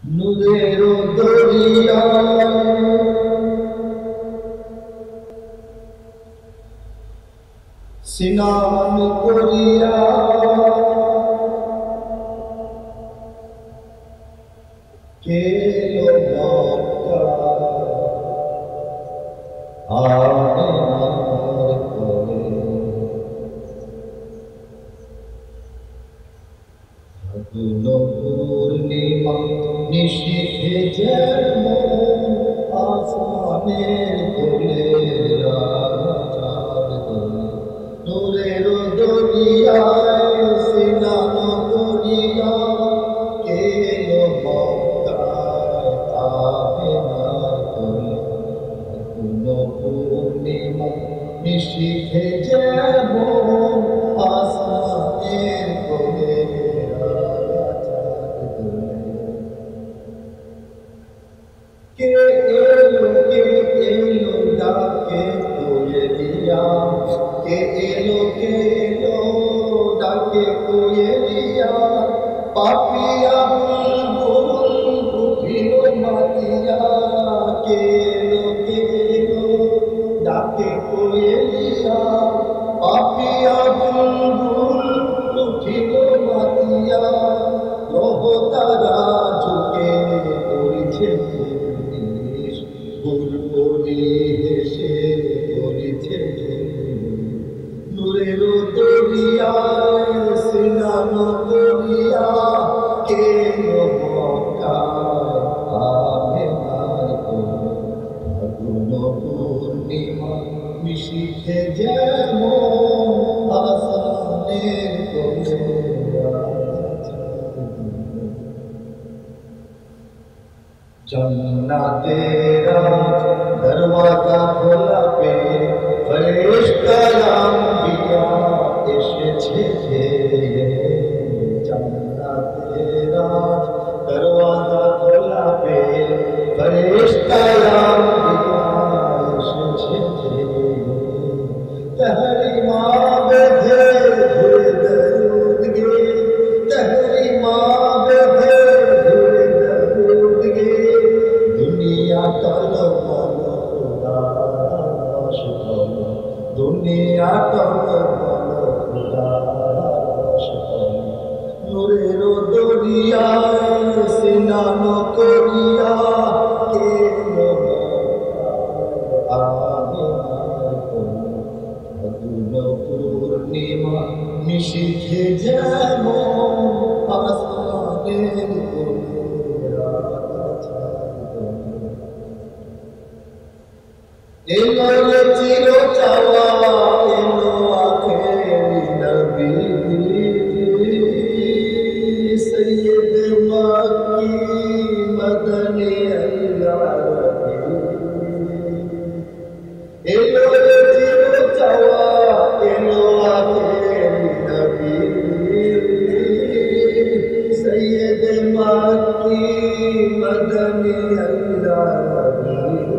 নূরের দরিয়ায় স্নান করিয়া কেলো মক্কা আমিনার কোলে ফাগুন পূর্ণিমা নিশীথে যেমন আসমানের কোলে রাজার দোলে নূরের দরিয়ায় স্নান করিয়া কেলো মক্কায় আমিনার কোলে ফাগুন পূর্ণিমা নিশীথে যেমন আসমানের কোলে के एलो डाके कोये दिया के एलो डाके कोये दिया पापिया बुलबुल उठिलो मातिया के एलो डाके कोये दिया पापिया बुलबुल उठिलो मातिया लोह तारा झुके পড়িছে বুলবুলি হেসে পড়িছে নূরের দরিয়ায় স্নান করিয়া কেলো মক্কায় আমিনার কোলে ফাগুন পূর্ণিমা নিশীথে যেমন আসমানের কোলে जन्नतेरा दरवाजा खोला पे फरिश्तायाम दिया एसेছে जन्नतेरा दरवाजा खोला पे फरिश्तायाम दिया एसेছে तहरीमा बेधे हुए दरूद गे तहरीमा बेधे हुए दरूद गे दुनिया टल मन खुदा शुक्र दुनिया टल मन खुदा शुक्र नूरेर दरियाय स्नान करिया केलो आमिनार कोले ফাগুন পূর্ণিমা নিশীথে যেমন আসমানের কোলে এলো রে চির চাওয়া এলো আখেরি নবী সৈয়দ মক্কি মদনী আরবি এলো রে চির চাওয়া এলো আখেরি নবী সৈয়দ মক্কি মদনী আরবি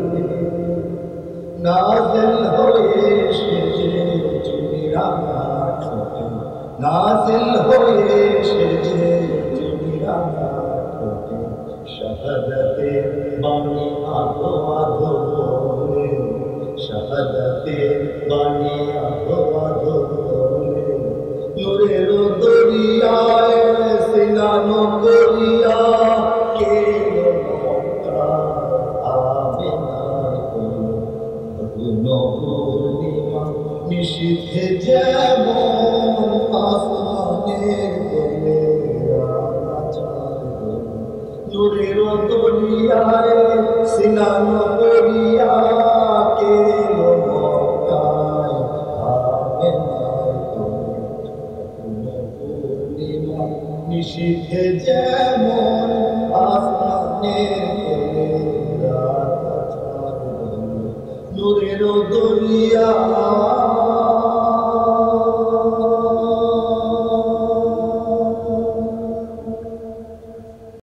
नाज़िल होए शेजे जुनिया ठोके नाज़िल होए शेजे जुनिया ठोके शहादते बानी आधो आधो बोले शहादते बानी आधो आधो बोले नूरेर दरियाय स्नान करिया केलो मक्का आमिनार कोले ফাগুন পূর্ণিমা নিশীথে যেমন আসমানের কোলে রাজার দোলে নূরের দরিয়ায় স্নান করিয়া কেলো মক্কায় আমিনার কোলে ফাগুন পূর্ণিমা নিশীথে যেমন আসমানের কোলে নূরের দরিয়া